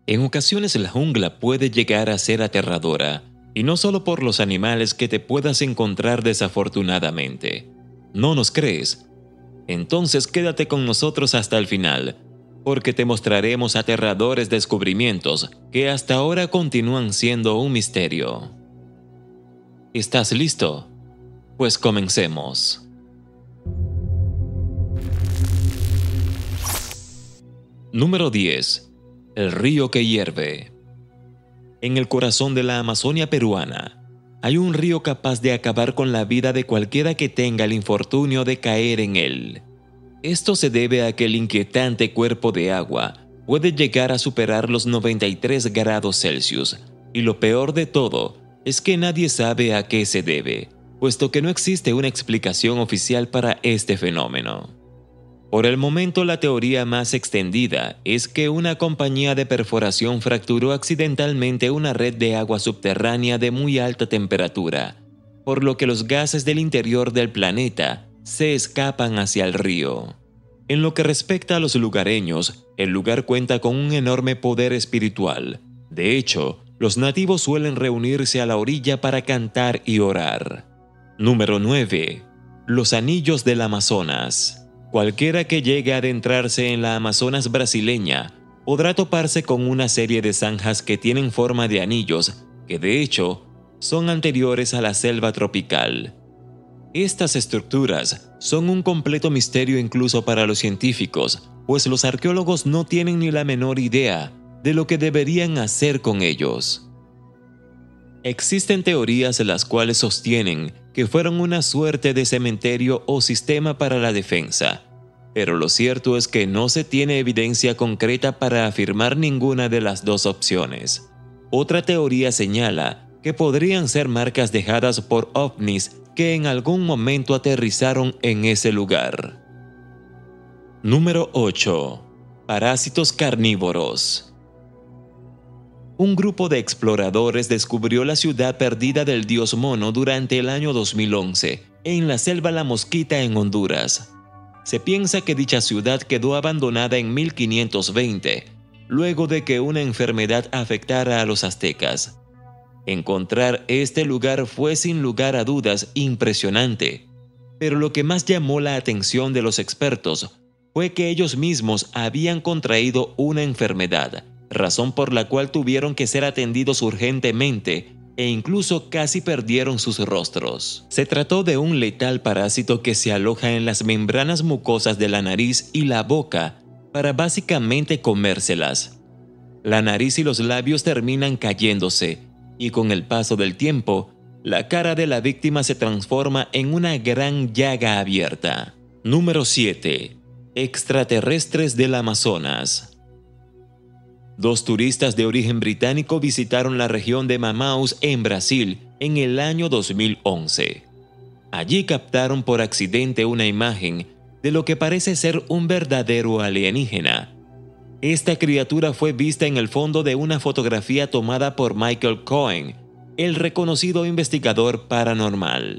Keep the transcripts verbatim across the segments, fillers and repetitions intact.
En ocasiones la jungla puede llegar a ser aterradora, y no solo por los animales que te puedas encontrar desafortunadamente. ¿No nos crees? Entonces quédate con nosotros hasta el final, porque te mostraremos aterradores descubrimientos que hasta ahora continúan siendo un misterio. ¿Estás listo? Pues comencemos. Número diez. El río que hierve. En el corazón de la Amazonia peruana, hay un río capaz de acabar con la vida de cualquiera que tenga el infortunio de caer en él. Esto se debe a que el inquietante cuerpo de agua puede llegar a superar los noventa y tres grados Celsius, y lo peor de todo es que nadie sabe a qué se debe, puesto que no existe una explicación oficial para este fenómeno. Por el momento, la teoría más extendida es que una compañía de perforación fracturó accidentalmente una red de agua subterránea de muy alta temperatura, por lo que los gases del interior del planeta se escapan hacia el río. En lo que respecta a los lugareños, el lugar cuenta con un enorme poder espiritual. De hecho, los nativos suelen reunirse a la orilla para cantar y orar. Número nueve. Los anillos del Amazonas. Cualquiera que llegue a adentrarse en la Amazonas brasileña podrá toparse con una serie de zanjas que tienen forma de anillos, que de hecho son anteriores a la selva tropical. Estas estructuras son un completo misterio incluso para los científicos, pues los arqueólogos no tienen ni la menor idea de lo que deberían hacer con ellos. Existen teorías las cuales sostienen que fueron una suerte de cementerio o sistema para la defensa, pero lo cierto es que no se tiene evidencia concreta para afirmar ninguna de las dos opciones. Otra teoría señala que podrían ser marcas dejadas por ovnis que en algún momento aterrizaron en ese lugar. Número ocho. Parásitos carnívoros. Un grupo de exploradores descubrió la ciudad perdida del dios mono durante el año dos mil once, en la selva La Mosquita en Honduras. Se piensa que dicha ciudad quedó abandonada en mil quinientos veinte, luego de que una enfermedad afectara a los aztecas. Encontrar este lugar fue sin lugar a dudas impresionante, pero lo que más llamó la atención de los expertos fue que ellos mismos habían contraído una enfermedad, razón por la cual tuvieron que ser atendidos urgentemente e incluso casi perdieron sus rostros. Se trató de un letal parásito que se aloja en las membranas mucosas de la nariz y la boca para básicamente comérselas. La nariz y los labios terminan cayéndose, y con el paso del tiempo, la cara de la víctima se transforma en una gran llaga abierta. Número siete. Extraterrestres del Amazonas. Dos turistas de origen británico visitaron la región de Manaus en Brasil en el año dos mil once. Allí captaron por accidente una imagen de lo que parece ser un verdadero alienígena. Esta criatura fue vista en el fondo de una fotografía tomada por Michael Cohen, el reconocido investigador paranormal.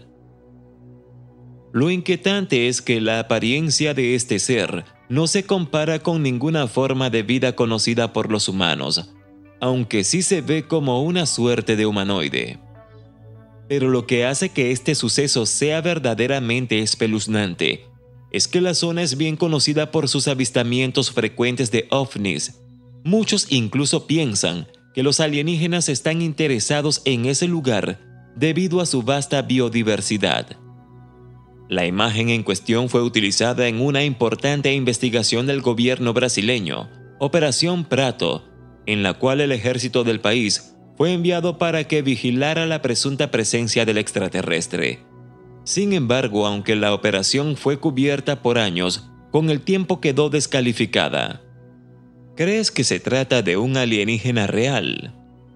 Lo inquietante es que la apariencia de este ser no se compara con ninguna forma de vida conocida por los humanos, aunque sí se ve como una suerte de humanoide. Pero lo que hace que este suceso sea verdaderamente espeluznante es que la zona es bien conocida por sus avistamientos frecuentes de ovnis. Muchos incluso piensan que los alienígenas están interesados en ese lugar debido a su vasta biodiversidad. La imagen en cuestión fue utilizada en una importante investigación del gobierno brasileño, Operación Prato, en la cual el ejército del país fue enviado para que vigilara la presunta presencia del extraterrestre. Sin embargo, aunque la operación fue cubierta por años, con el tiempo quedó descalificada. ¿Crees que se trata de un alienígena real?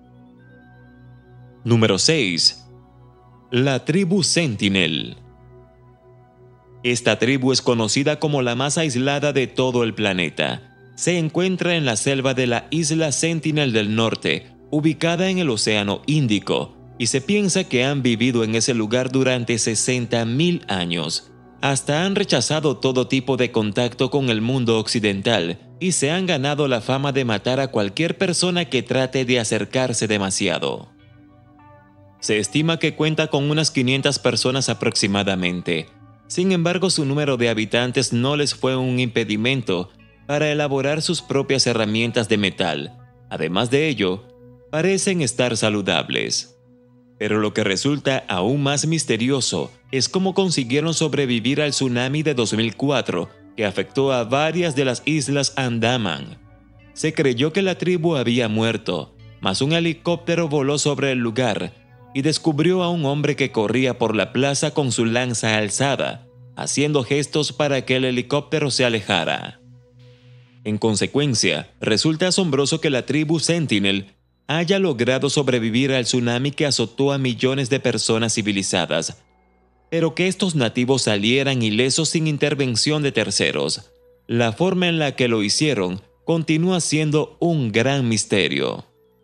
Número seis. La tribu Sentinel. Esta tribu es conocida como la más aislada de todo el planeta. Se encuentra en la selva de la isla Sentinel del Norte, ubicada en el Océano Índico, y se piensa que han vivido en ese lugar durante sesenta mil años. Hasta han rechazado todo tipo de contacto con el mundo occidental, y se han ganado la fama de matar a cualquier persona que trate de acercarse demasiado. Se estima que cuenta con unas quinientas personas aproximadamente. Sin embargo, su número de habitantes no les fue un impedimento para elaborar sus propias herramientas de metal. Además de ello, parecen estar saludables. Pero lo que resulta aún más misterioso es cómo consiguieron sobrevivir al tsunami de dos mil cuatro, que afectó a varias de las islas Andaman. Se creyó que la tribu había muerto, mas un helicóptero voló sobre el lugar y descubrió a un hombre que corría por la plaza con su lanza alzada, haciendo gestos para que el helicóptero se alejara. En consecuencia, resulta asombroso que la tribu Sentinel haya logrado sobrevivir al tsunami que azotó a millones de personas civilizadas, pero que estos nativos salieran ilesos sin intervención de terceros. La forma en la que lo hicieron continúa siendo un gran misterio.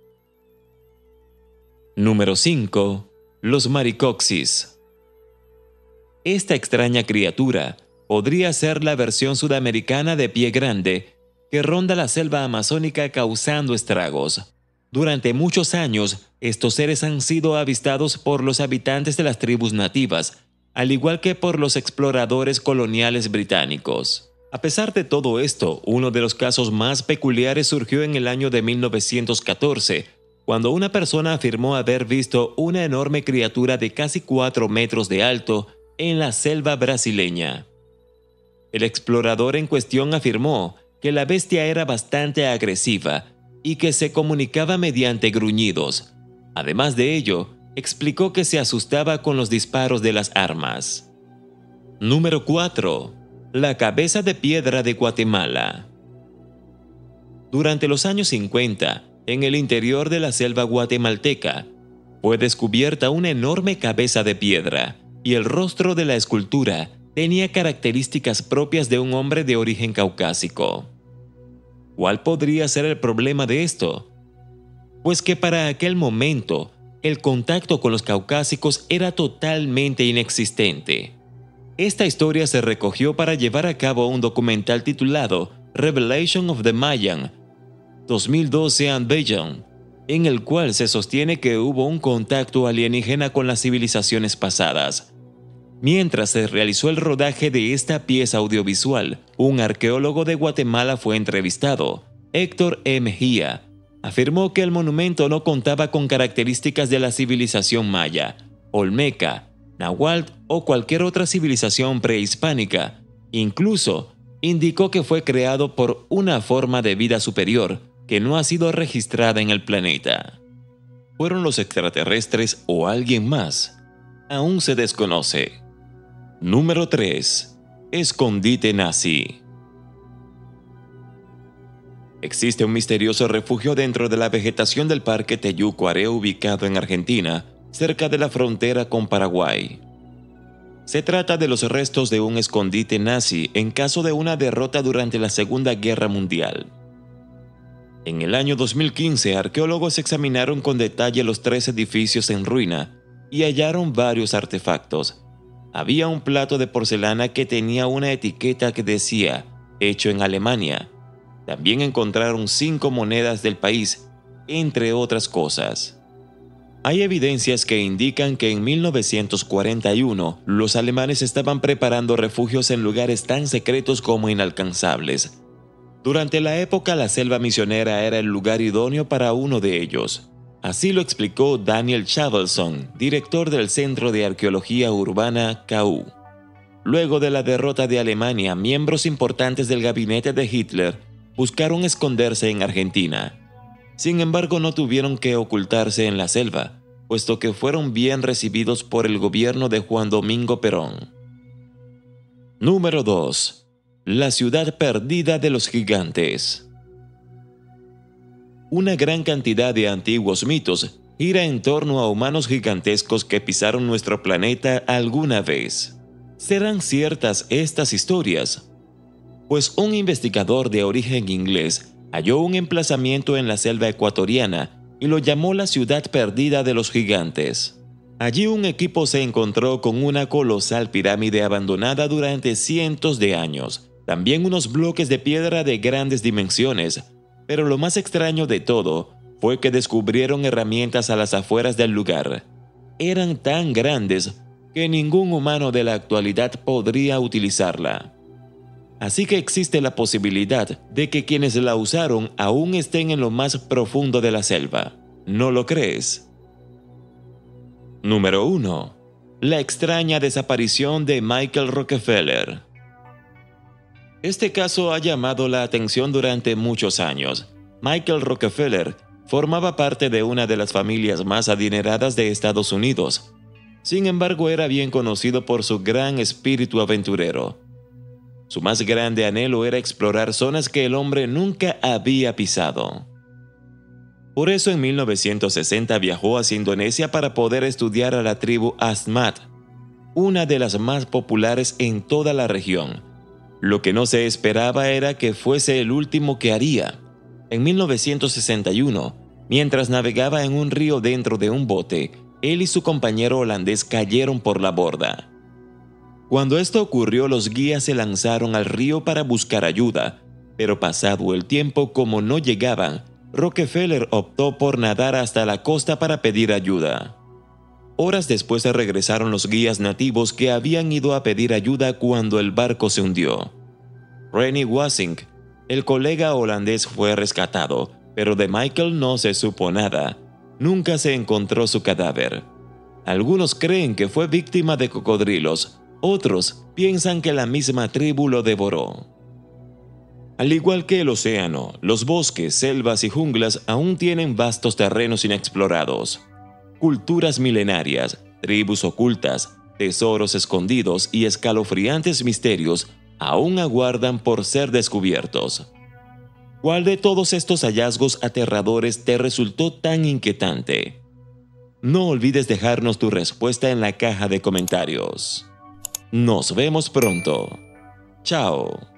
Número cinco. Los Maricoxis. Esta extraña criatura podría ser la versión sudamericana de pie grande que ronda la selva amazónica causando estragos. Durante muchos años, estos seres han sido avistados por los habitantes de las tribus nativas, al igual que por los exploradores coloniales británicos. A pesar de todo esto, uno de los casos más peculiares surgió en el año de mil novecientos catorce, cuando una persona afirmó haber visto una enorme criatura de casi cuatro metros de alto en la selva brasileña. El explorador en cuestión afirmó que la bestia era bastante agresiva y que se comunicaba mediante gruñidos. Además de ello, explicó que se asustaba con los disparos de las armas. Número cuatro. La cabeza de piedra de Guatemala. Durante los años cincuenta, en el interior de la selva guatemalteca, fue descubierta una enorme cabeza de piedra, y el rostro de la escultura tenía características propias de un hombre de origen caucásico. ¿Cuál podría ser el problema de esto? Pues que para aquel momento, el contacto con los caucásicos era totalmente inexistente. Esta historia se recogió para llevar a cabo un documental titulado Revelation of the Mayan dos mil doce and Beyond, en el cual se sostiene que hubo un contacto alienígena con las civilizaciones pasadas. Mientras se realizó el rodaje de esta pieza audiovisual, un arqueólogo de Guatemala fue entrevistado. Héctor E. Mejía afirmó que el monumento no contaba con características de la civilización maya, olmeca, náhuatl o cualquier otra civilización prehispánica. Incluso indicó que fue creado por una forma de vida superior que no ha sido registrada en el planeta. ¿Fueron los extraterrestres o alguien más? Aún se desconoce. Número tres. Escondite nazi. Existe un misterioso refugio dentro de la vegetación del Parque Teyucuaré ubicado en Argentina, cerca de la frontera con Paraguay. Se trata de los restos de un escondite nazi en caso de una derrota durante la Segunda Guerra Mundial. En el año dos mil quince, arqueólogos examinaron con detalle los tres edificios en ruina y hallaron varios artefactos. Había un plato de porcelana que tenía una etiqueta que decía «Hecho en Alemania». También encontraron cinco monedas del país, entre otras cosas. Hay evidencias que indican que en mil novecientos cuarenta y uno los alemanes estaban preparando refugios en lugares tan secretos como inalcanzables. Durante la época, la selva misionera era el lugar idóneo para uno de ellos. Así lo explicó Daniel Chavelson, director del Centro de Arqueología Urbana K U. Luego de la derrota de Alemania, miembros importantes del gabinete de Hitler buscaron esconderse en Argentina. Sin embargo, no tuvieron que ocultarse en la selva, puesto que fueron bien recibidos por el gobierno de Juan Domingo Perón. Número dos. La ciudad perdida de los gigantes. Una gran cantidad de antiguos mitos gira en torno a humanos gigantescos que pisaron nuestro planeta alguna vez. ¿Serán ciertas estas historias? Pues un investigador de origen inglés halló un emplazamiento en la selva ecuatoriana y lo llamó la ciudad perdida de los gigantes. Allí un equipo se encontró con una colosal pirámide abandonada durante cientos de años, También unos bloques de piedra de grandes dimensiones, pero lo más extraño de todo fue que descubrieron herramientas a las afueras del lugar. Eran tan grandes que ningún humano de la actualidad podría utilizarla. Así que existe la posibilidad de que quienes la usaron aún estén en lo más profundo de la selva. ¿No lo crees? Número uno. La extraña desaparición de Michael Rockefeller. Este caso ha llamado la atención durante muchos años. Michael Rockefeller formaba parte de una de las familias más adineradas de Estados Unidos. Sin embargo, era bien conocido por su gran espíritu aventurero. Su más grande anhelo era explorar zonas que el hombre nunca había pisado. Por eso en mil novecientos sesenta viajó hacia Indonesia para poder estudiar a la tribu Asmat, una de las más populares en toda la región. Lo que no se esperaba era que fuese el último que haría. En mil novecientos sesenta y uno, mientras navegaba en un río dentro de un bote, él y su compañero holandés cayeron por la borda. Cuando esto ocurrió, los guías se lanzaron al río para buscar ayuda, pero pasado el tiempo, como no llegaban, Rockefeller optó por nadar hasta la costa para pedir ayuda. Horas después regresaron los guías nativos que habían ido a pedir ayuda cuando el barco se hundió. Rennie Wassink, el colega holandés, fue rescatado, pero de Michael no se supo nada. Nunca se encontró su cadáver. Algunos creen que fue víctima de cocodrilos, otros piensan que la misma tribu lo devoró. Al igual que el océano, los bosques, selvas y junglas aún tienen vastos terrenos inexplorados. Culturas milenarias, tribus ocultas, tesoros escondidos y escalofriantes misterios aún aguardan por ser descubiertos. ¿Cuál de todos estos hallazgos aterradores te resultó tan inquietante? No olvides dejarnos tu respuesta en la caja de comentarios. Nos vemos pronto. Chao.